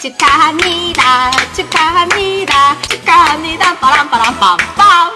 축하합니다. 축하합니다. 축하합니다. 빠람빠람빰빰.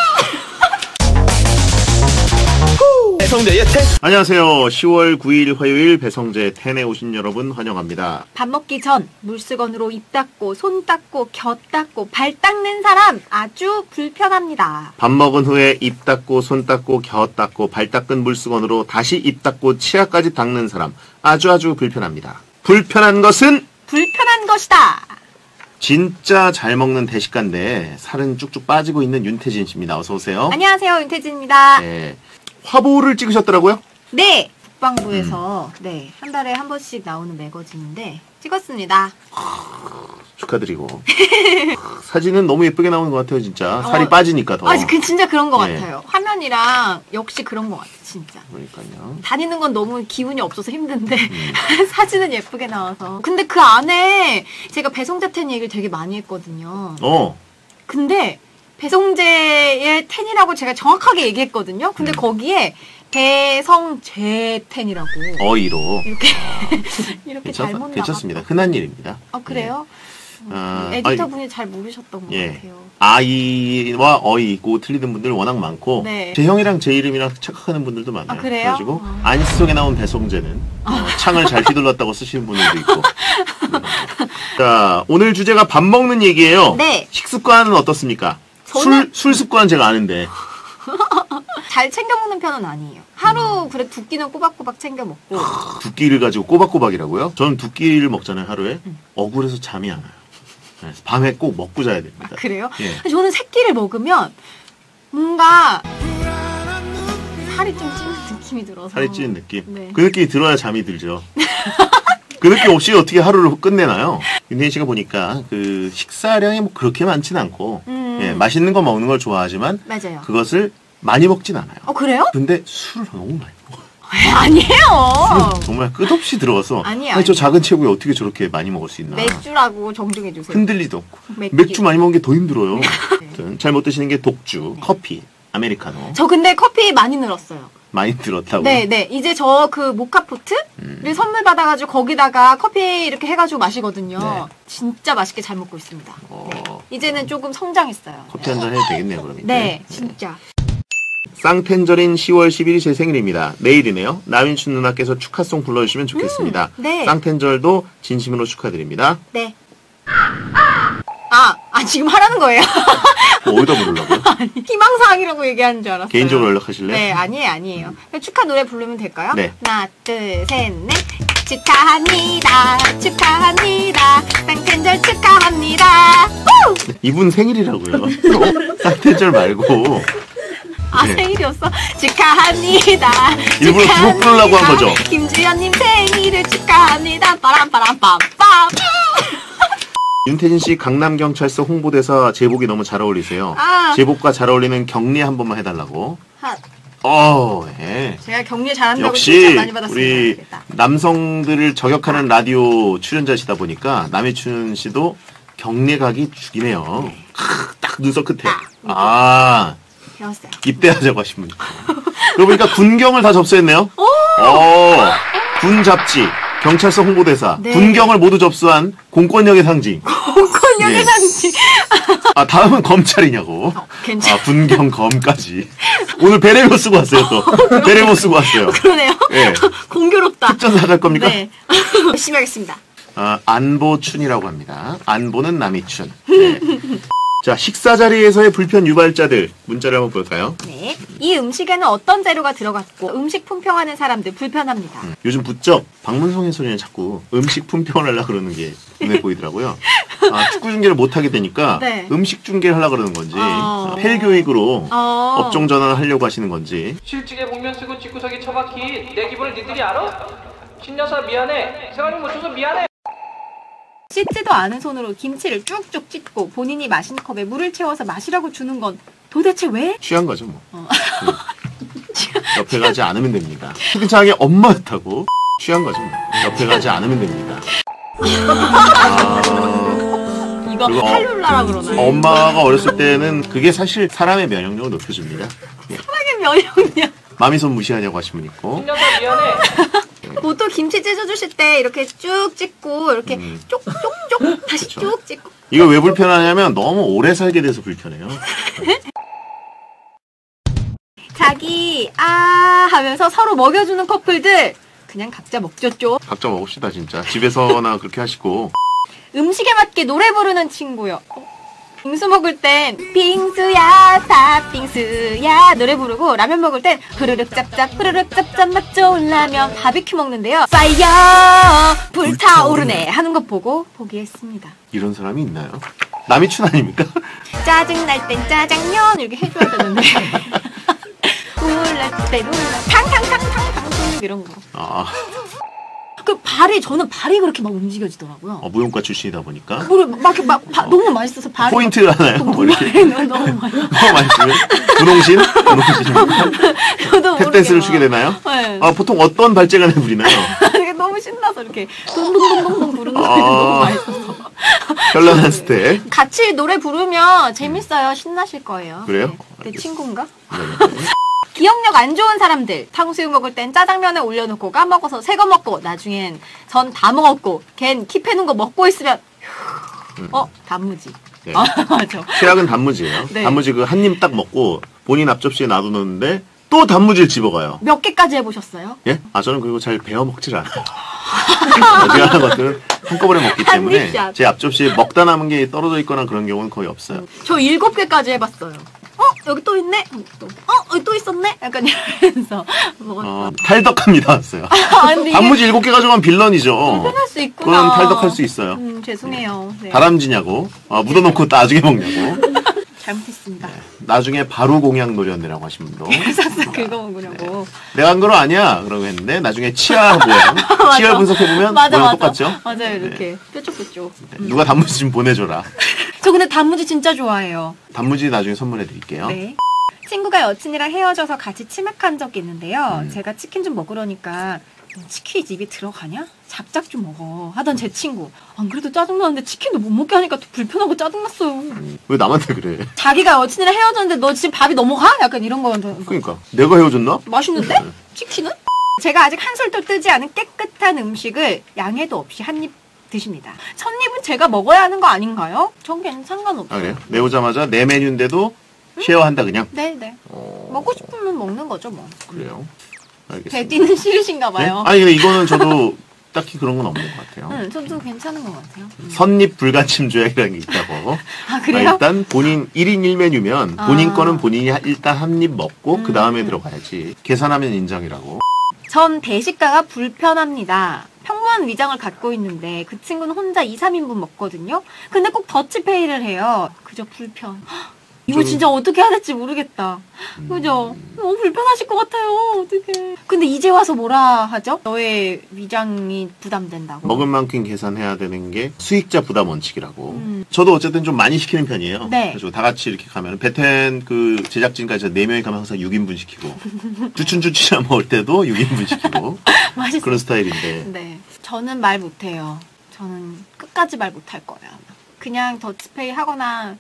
배성재의 텐. 안녕하세요. 10월 9일 화요일 배성재 텐에 오신 여러분 환영합니다. 밥 먹기 전 물수건으로 입 닦고 손 닦고 겨 닦고 발 닦는 사람 아주 불편합니다. 밥 먹은 후에 입 닦고 손 닦고 겨 닦고 발 닦은 물수건으로 다시 입 닦고 치아까지 닦는 사람 아주 불편합니다. 불편한 것은 불편한 것이다. 진짜 잘 먹는 대식가인데 살은 쭉쭉 빠지고 있는 윤태진 씨입니다. 어서 오세요. 안녕하세요. 윤태진입니다. 네. 화보를 찍으셨더라고요? 네. 국방부에서 네, 한 달에 한 번씩 나오는 매거진인데 찍었습니다. 축하드리고. 사진은 너무 예쁘게 나오는 것 같아요, 진짜. 살이 빠지니까 더. 진짜 그런 것 네. 같아요. 화면이랑 역시 그런 것 같아요, 진짜. 그러니까요. 다니는 건 너무 기운이 없어서 힘든데 사진은 예쁘게 나와서. 근데 그 안에 제가 배성재 텐 얘기를 되게 많이 했거든요. 근데 배성재의 텐이라고 제가 정확하게 얘기했거든요. 근데 거기에 배성재 텐이라고 어이로 이렇게 잘못 나갔다. 괜찮습니다. 흔한 일입니다. 그래요? 에디터분이 잘 모르셨던 것 같아요. 아이와 어이고 틀리는 분들 워낙 많고 네. 제 형이랑 제 이름이랑 착각하는 분들도 많아요. 그래요? 그래가지고 안시 속에 나온 배성재는 창을 잘 휘둘렀다고 쓰시는 분들도 있고. 자, 오늘 주제가 밥 먹는 얘기예요. 네. 식습관은 어떻습니까? 술 습관 제가 아는데. 잘 챙겨 먹는 편은 아니에요. 하루 그래 두 끼는 꼬박꼬박 챙겨 먹고. 두 끼를 가지고 꼬박꼬박이라고요? 저는 두 끼를 먹잖아요, 하루에. 억울해서 잠이 안 와요. 그래서 밤에 꼭 먹고 자야 됩니다. 그래요? 예. 저는 세 끼를 먹으면 뭔가 살이 좀 찌는 느낌이 들어서. 살이 찌는 느낌? 네. 그 느낌이 들어야 잠이 들죠. 그 느낌 없이 어떻게 하루를 끝내나요? 윤혜인 씨가 보니까 그 식사량이 뭐 그렇게 많진 않고 예, 맛있는 거 먹는 걸 좋아하지만 맞아요. 그것을 많이 먹진 않아요. 그래요? 근데 술을 너무 많이 먹어요. 아니에요. 정말 끝없이 들어가서 아니에요. 저 작은 체구에 어떻게 저렇게 많이 먹을 수 있나. 맥주라고 정중해 주세요. 흔들리도 없고. 맥주 많이 먹는 게 더 힘들어요. 아무튼 잘 못 드시는 게 독주, 커피, 아메리카노. 저 근데 커피 많이 늘었어요. 많이 들었다고. 네. 이제 저 그 모카포트를 선물 받아가지고 거기다가 커피 이렇게 해가지고 마시거든요. 네. 진짜 맛있게 잘 먹고 있습니다. 네. 이제는 조금 성장했어요. 커피 한 잔 해도 되겠네요, 그럼. 네, 진짜. 쌍텐절인 10월 10일이 제 생일입니다. 내일이네요. 나민춘 누나께서 축하송 불러주시면 좋겠습니다. 네. 쌍텐절도 진심으로 축하드립니다. 네. 지금 하라는 거예요? 어디다 부르려고요? 희망사항이라고 얘기하는 줄 알았어요. 개인적으로 연락하실래요? 네, 아니에요. 축하 노래 부르면 될까요? 네. 하나, 둘, 셋, 넷. 축하합니다. 축하합니다. 쌍텐절 축하합니다. 우! 이분 생일이라고요. 쌍텐절 말고. 네. 생일이었어? 축하합니다. 일부러 주목 부르려고 한 거죠? 김주현님 생일을 축하합니다. 빠람빠람빰빰. 윤태진 씨 강남경찰서 홍보대사 제복이 너무 잘 어울리세요. 제복과 잘 어울리는 격리 한 번만 해달라고. 예. 제가 격리 잘한다고 역시 칭찬 많이 받았습니다. 우리 남성들을 저격하는 라디오 출연자시다 보니까 남해춘 씨도 격리 가기 죽이네요. 딱 눈썹 끝에. 배웠어요. 입대하자고 하신 분이. 그러고 보니까 군경을 다 접수했네요. 군 잡지, 경찰서 홍보대사, 네. 군경을 모두 접수한 공권력의 상징. 공권력의 상징. 다음은 검찰이냐고. 괜찮아. 군경 검까지. 오늘 베레모 쓰고 왔어요, 또. 베레모 쓰고 왔어요. 그러네요. 네. 공교롭다. 특전 나갈 겁니까? 네. 열심히 하겠습니다. 안보춘이라고 합니다. 안보는 남이춘. 네. 자, 식사 자리에서의 불편 유발자들 문자를 한번 볼까요? 네. 이 음식에는 어떤 재료가 들어갔고 음식 품평하는 사람들 불편합니다. 요즘 부쩍 박문성의 소리는 자꾸 음식 품평을 하려고 그러는 게 눈에 보이더라고요. 축구 중계를 못하게 되니까 네. 음식 중계를 하려고 그러는 건지 폐교육으로 업종 전환을 하려고 하시는 건지. 실직에 복면 쓰고 집구석에 처박힌 내 기분을 니들이 알아? 신여사 미안해. 생활이 못 줘서 미안해. 씻지도 않은 손으로 김치를 쭉쭉 찢고 본인이 마신 컵에 물을 채워서 마시라고 주는 건 도대체 왜? 취한 거죠 뭐. 옆에 가지 않으면 됩니다. 차근차게 엄마였다고 취한 거죠 뭐. 옆에 가지 않으면 됩니다. 이거 할룰라라 그러나요? 엄마가 어렸을 때는 그게 사실 사람의 면역력을 높여줍니다. 사람의 면역력. 마미손 무시하냐고 하신 분 있고. 신여사 미안해. 보통 김치 찢어주실 때 이렇게 쭉 찢고 이렇게 쪽쪽쪽 다시 그쵸. 쭉 찍고. 이거 왜 불편하냐면 너무 오래 살게 돼서 불편해요. 자기 하면서 서로 먹여주는 커플들 그냥 각자 먹죠. 각자 먹읍시다 진짜. 집에서나 그렇게 하시고. 음식에 맞게 노래 부르는 친구요. 빙수 먹을 땐 빙수야 팥빙수야 노래 부르고, 라면 먹을 땐 후루룩 짭짭 맛 좋은 라면. 바비큐 먹는데요, 파이어 불타오르네 하는 것 보고 포기했습니다. 이런 사람이 있나요? 남이춘 아닙니까? 짜증날 땐 짜장면 이렇게 해줘야 되는데 놀랄 때 탕탕탕탕 이런 거. 저는 발이 그렇게 막 움직여지더라고요. 무용과 출신이다 보니까. 너무 맛있어서 발이. 포인트를 하나요? 너무 맛있어요? 분홍신? 저도 탭댄스를 추게 되나요? 네. 보통 어떤 발재간을 부리나요? 너무 신나서 이렇게 동동동동 부르는 거 너무 맛있어서. 현란한 스텝. 같이 노래 부르면 재밌어요. 신나실 거예요. 그래요? 내 친구인가? 네. 기억력 안 좋은 사람들. 탕수육 먹을 땐 짜장면에 올려놓고 까먹어서 새 거 먹고, 나중엔 전 다 먹었고 걘 킵해놓은 거 먹고 있으면 단무지. 네. 맞아. 최악은 단무지예요. 네. 단무지 그 한 입 딱 먹고 본인 앞접시에 놔두는데 또 단무지를 집어가요. 몇 개까지 해보셨어요? 예? 저는 그리고 잘 베어 먹질 않아요. 어지간한 것들은 한꺼번에 먹기 때문에 한입샷. 제 앞접시에 먹다 남은 게 떨어져 있거나 그런 경우는 거의 없어요. 저 7개까지 해봤어요. 여기 또 있네? 여기 또 있었네? 약간 이러면서 먹었어. 탈덕합니다 왔어요. 단무지 7개 가져가면 빌런이죠. 불편할 수 있구나. 그건 탈덕할 수 있어요. 죄송해요. 네. 다람쥐냐고. 묻어놓고 나중에 먹냐고. 잘못했습니다. 네. 나중에 바로 공약 노렸네라고 하신 분도. 싹싹 긁어먹으려고. 내가 한 거로 아니야. 그러고 했는데 나중에 치아 모양. 치아 분석해보면 모양 똑같죠? 맞아요. 이렇게 뾰족뾰족. 누가 단무지 좀 보내줘라. 저 근데 단무지 진짜 좋아해요. 단무지 나중에 선물해드릴게요. 네. 친구가 여친이랑 헤어져서 같이 치맥한 적이 있는데요. 제가 치킨 좀 먹으려니까 치킨이 입에 들어가냐? 작작 좀 먹어 하던 제 친구. 안 그래도 짜증나는데 치킨도 못 먹게 하니까 또 불편하고 짜증났어요. 왜 남한테 그래? 자기가 여친이랑 헤어졌는데 너 지금 밥이 넘어가? 약간 이런 거. 그러니까 내가 헤어졌나? 맛있는데? 치킨은? 제가 아직 한술도 뜨지 않은 깨끗한 음식을 양해도 없이 한 입 드십니다. 첫 입은 제가 먹어야 하는 거 아닌가요? 전 상관없어요. 그래요? 내오자마자 내 메뉴인데도 쉐어한다 그냥? 네네. 먹고 싶으면 먹는 거죠 뭐. 그래요? 알겠습니다. 배띠는 싫으신가 네? 봐요. 아니 근데 이거는 저도 딱히 그런 건 없는 것 같아요. 저도 괜찮은 것 같아요. 선입 불가침 조약이라는 게 있다고. 그래요? 일단 본인 1인 1메뉴면 본인 거는 본인이 일단 한 입 먹고 그 다음에 들어가야지. 계산하면 인정이라고. 전 대식가가 불편합니다. 평범한 위장을 갖고 있는데 그 친구는 혼자 2, 3인분 먹거든요. 근데 꼭 더치페이를 해요. 그저 불편. 이거 진짜 어떻게 해야 될지 모르겠다. 그죠? 너무 불편하실 것 같아요. 어떡해. 근데 이제 와서 뭐라 하죠? 너의 위장이 부담된다고. 먹은 만큼 계산해야 되는 게 수익자 부담 원칙이라고. 저도 어쨌든 좀 많이 시키는 편이에요. 네. 그래서 다 같이 이렇게 가면 베텐 그 제작진까지 4명이 가면 항상 6인분 시키고 주춘주춘 먹을 때도 6인분 시키고 맛있어. 그런 스타일인데. 네. 저는 말 못해요. 저는 끝까지 말 못할 거예요. 아마. 그냥 더치페이 하거나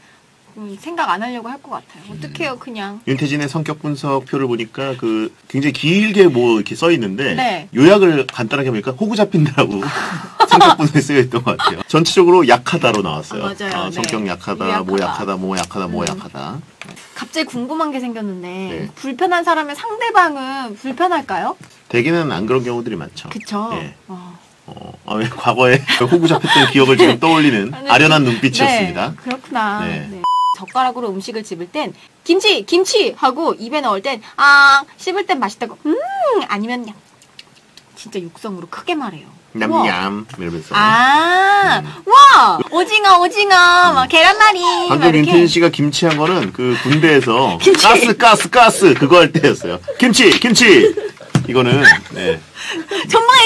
생각 안 하려고 할 것 같아요. 어떡해요, 그냥. 윤태진의 성격 분석표를 보니까 그 굉장히 길게 뭐 이렇게 써 있는데 네. 요약을 간단하게 보니까 호구 잡힌다라고 성격 분석에 쓰여 있던 것 같아요. 전체적으로 약하다로 나왔어요. 맞아요. 성격 네. 약하다, 뭐 약하다, 뭐 약하다, 뭐 약하다. 갑자기 궁금한 게 생겼는데 네. 불편한 사람의 상대방은 불편할까요? 대개는 안 그런 경우들이 많죠. 그쵸. 네. 왜 과거에 호구 잡혔던 기억을 지금 떠올리는 아련한 눈빛이었습니다. 네, 그렇구나. 네. 네. 젓가락으로 음식을 집을 땐 김치 하고 입에 넣을 땐 씹을 땐 맛있다고 아니면 진짜 육성으로 크게 말해요. 냠냠 이러면서. 와 오징어 막 계란말이. 방금 윤태진 씨가 김치 한 거는 그 군대에서 김치. 가스 그거 할 때였어요. 김치 이거는 네. 전방에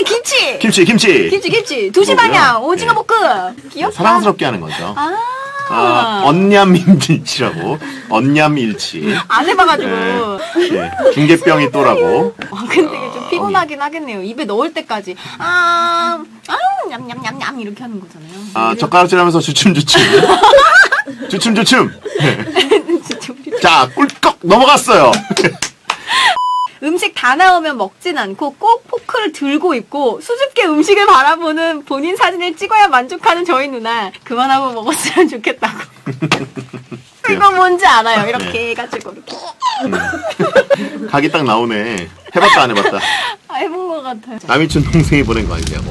김치 2시 방향 오징어 볶음. 귀엽다. 사랑스럽게 하는 거죠. 언냠일치라고. 언냠일치. 안 해봐가지고. 네. 중계병이 또라고. 근데 이게 좀 피곤하긴 하겠네요. 입에 넣을 때까지. 냠냠냠냠 이렇게 하는 거잖아요. 젓가락질하면서 주춤. 네. 자, 꿀꺽 넘어갔어요. 음식 다 나오면 먹진 않고 꼭 포크 포크를 들고 있고 수줍게 음식을 바라보는 본인 사진을 찍어야 만족하는 저희 누나. 그만하고 먹었으면 좋겠다고. 이거 뭔지 알아요? 이렇게 네. 해가지고 이렇게. 각이 딱 나오네. 해봤다 안 해봤다? 해본 것 같아요. 남이춘 동생이 보낸 거 아니냐고.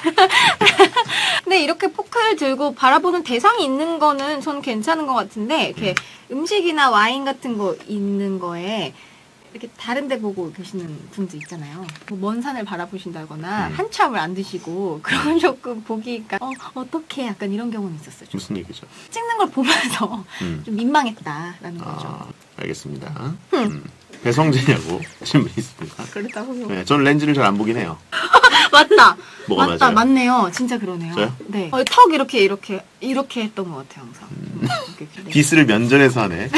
근데 이렇게 포크를 들고 바라보는 대상이 있는 거는 저는 괜찮은 것 같은데 이렇게 음식이나 와인 같은 거 있는 거에 이렇게 다른 데 보고 계시는 분들 있잖아요. 뭐 먼 산을 바라보신다거나 한참을 안 드시고 그러면 조금 보기가 어떡해 약간 이런 경우는 있었어요. 무슨 얘기죠? 찍는 걸 보면서 좀 민망했다라는 거죠. 알겠습니다. 배성재냐고 질문이 있습니다. 그렇다고요? 네, 저는 렌즈를 잘 안 보긴 해요. 맞다. 뭐가 맞다. 맞아요? 맞네요. 진짜 그러네요. 저요? 네. 턱 이렇게 했던 것 같아요 항상. 디스를 면전에서 하네.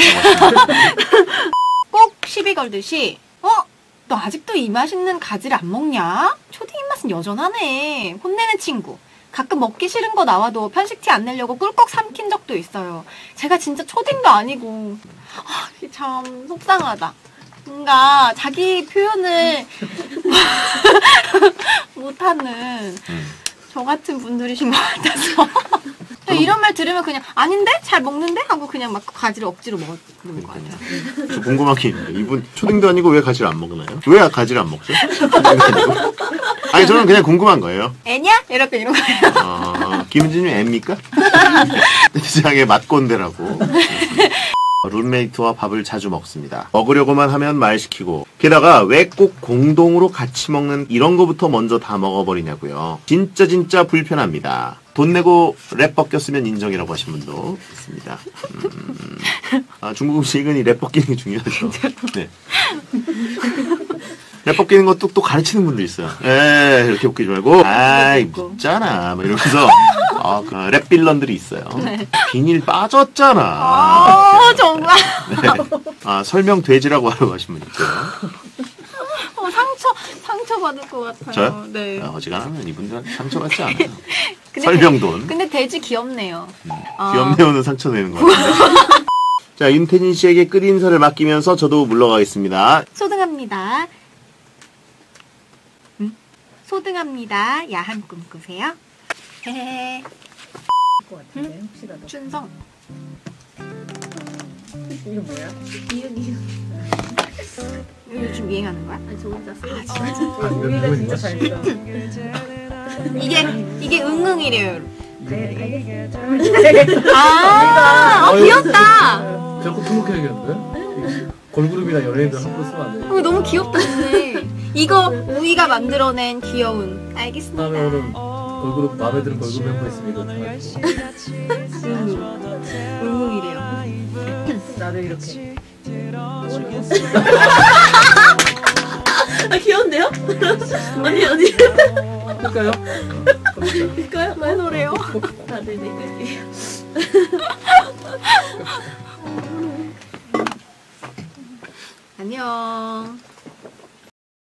꼭 시비 걸듯이 너 아직도 이 맛있는 가지를 안 먹냐? 초딩 입맛은 여전하네. 혼내는 친구. 가끔 먹기 싫은 거 나와도 편식티 안 내려고 꿀꺽 삼킨 적도 있어요. 제가 진짜 초딩도 아니고 이게 참 속상하다. 뭔가 자기 표현을 못하는 저 같은 분들이신 것 같아서 이런 말 들으면 그냥 아닌데? 잘 먹는데? 하고 그냥 막 가지를 억지로 먹는 것 같아요. 저 궁금한 게 있는데 이분 초딩도 아니고 왜 가지를 안 먹나요? 왜 가지를 안 먹죠? 아니 저는 그냥 궁금한 거예요. 애냐? 이렇게 이런 거예요. 김은진님 애입니까? 세상에 맛꼰대라고. 룸메이트와 밥을 자주 먹습니다. 먹으려고만 하면 말 시키고 게다가 왜 꼭 공동으로 같이 먹는 이런 거부터 먼저 다 먹어버리냐고요. 진짜 불편합니다. 돈 내고 랩 벗겼으면 인정이라고 하신 분도 있습니다. 중국 음식은 이 랩 벗기는 게 중요하죠. 네. 랩 벗기는 것도 또 가르치는 분도 있어요. 이렇게 웃기지 말고 아이 묻잖아 뭐 이러면서 랩 빌런들이 있어요. 네. 비닐 빠졌잖아. 정말. 네. 설명 돼지라고 하러 가신 분 있고요. 상처 받을 것 같아요. 저요? 네. 어지간하면 이분들한테 상처받지 않아요. 설명돈. 근데 돼지 귀엽네요. 귀엽네요는 상처 내는 거 같아요. 자, 윤태진 씨에게 끓인사를 맡기면서 저도 물러가겠습니다. 소등합니다. 소등합니다. 야한 꿈 꾸세요. 헤헤헤. 춘성. 이거 뭐야? 이거 요즘 유행하는 거야? 아니 저 혼자 써. 진짜? 우리가 진짜 잘 써. 이게 응응이래요. 네, 귀엽다. 자꾸 투목해야겠는데? 걸그룹이나 연예인들 함부로 쓰면 안 돼. 너무 귀엽다 근데. 이거 우이가 만들어낸 귀여운. 알겠습니다. 다음에 오늘 걸그룹 마음에 드는 걸그룹 멤버 있으면 이거 응응이래요. 나도 이렇게. 귀여운데요? 언니 할까요? 할까요? 왜 노래요? 다들 내끌게요. 안녕.